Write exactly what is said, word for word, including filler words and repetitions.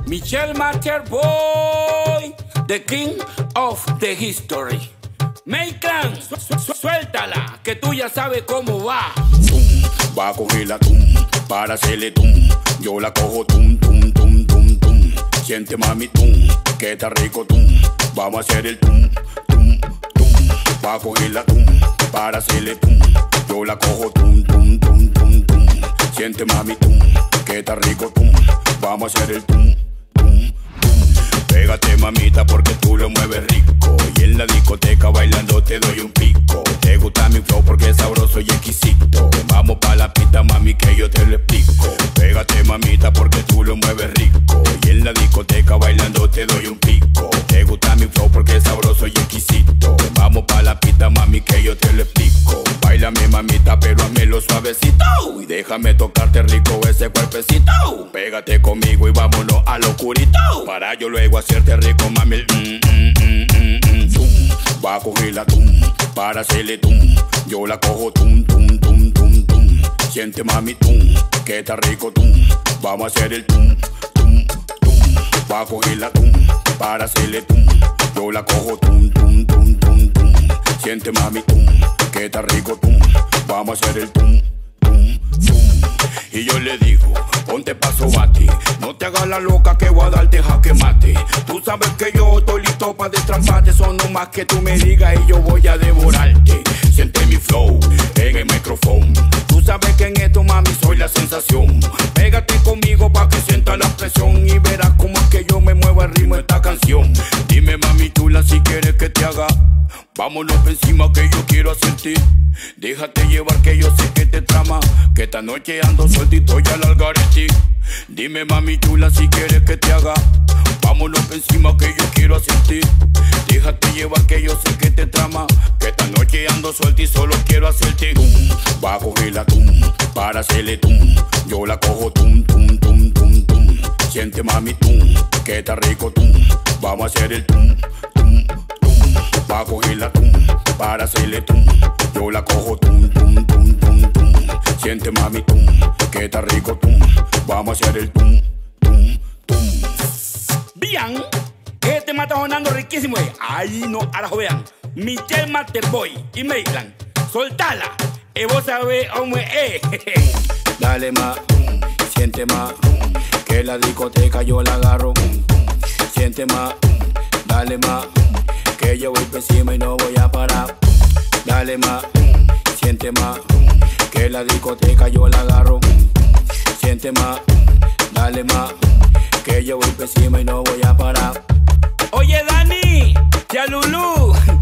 Michel Master Boy, the king of the history. Maitland, su su suéltala, que tú ya sabes cómo va. Tum, va a cogerla tum, para hacerle tum. Yo la cojo tum, tum, tum, tum, tum. Siente mami tum, que está rico tum. Vamos a hacer el tum, tum, tum. Va a cogerla tum, para hacerle tum. Yo la cojo tum, tum, tum, tum, tum. Siente mami tum, que está rico tum. Vamos a hacer el tum, tum, tum. Pégate mamita porque tú lo mueves rico. Y en la discoteca bailando te doy un pico. Te gusta mi flow porque es sabroso y exquisito. Vamos pa' la pista mami que yo te lo explico. Pégate mamita porque tú lo mueves rico. Y en la discoteca bailando te doy un pico. Te gusta mi flow porque es sabroso y exquisito. Vamos pa' la pista mami que yo te lo explico. Báilame mamita pero hazmelo suavecito. Y déjame tocarte rico ese cuerpecito. Pégate conmigo y vámonos a lo oscurito. Para yo luego hacerte rico mami el mm, mm, mm, mm, mm, tum. Va a cogerla tum, para hacerle tum. Yo la cojo tum, tum, tum, tum, tum. Siente mami tum, que está rico tum. Vamos a hacer el tum, tum, tum. Va a cogerla tum, para hacerle tum. Yo la cojo tum, tum, tum, tum, tum. Siente mami tum, que está rico tum. Vamos a hacer el tum, tum, tum. Y yo le digo, ponte paso bate. No te hagas la loca que voy a darte jaque mate. Tú sabes que yo estoy listo para destramparte. Son no más que tú me digas y yo voy a devorarte. Siente mi flow en el micrófono. Tú sabes que en esto mami soy la sensación. Pégate conmigo pa' que sientas la presión. Y verás cómo es que yo me muevo al ritmo de esta canción. Dime mami chula si quieres que te haga. Vámonos por encima que yo quiero hacerte. Déjate llevar que yo sé que te trama. Que esta noche ando sueltito y al algarete. Dime mami chula si quieres que te haga. Vámonos por encima que yo quiero hacerte. Déjate llevar que yo sé que te trama. Que esta noche ando suelto y solo quiero hacerte tum. Va a cogerla tum, para hacerle tum. Yo la cojo tum, tum, tum, tum, tum. Siente mami tum, que está rico tum. Vamos a hacer el tum, tum, tum. Va a cogerla tum, para hacerle tum. Yo la cojo tum, tum, tum, tum, tum. Siente mami tum, que está rico tum. Vamos a hacer el tum, tum, tum. Bien, este tema está sonando riquísimo. eh. Ahí no, ahora vean. Michel Master Boy y Maitland, soltala. Y vos sabés cómo es. Dale más, siente más, que la discoteca yo la agarro. Siente más, dale más, que yo voy por encima y no voy a parar. Dale más, siente más, que la discoteca yo la agarro. Siente más, dale más, que yo voy por encima y no voy a parar. Oye Dani, ya Lulú.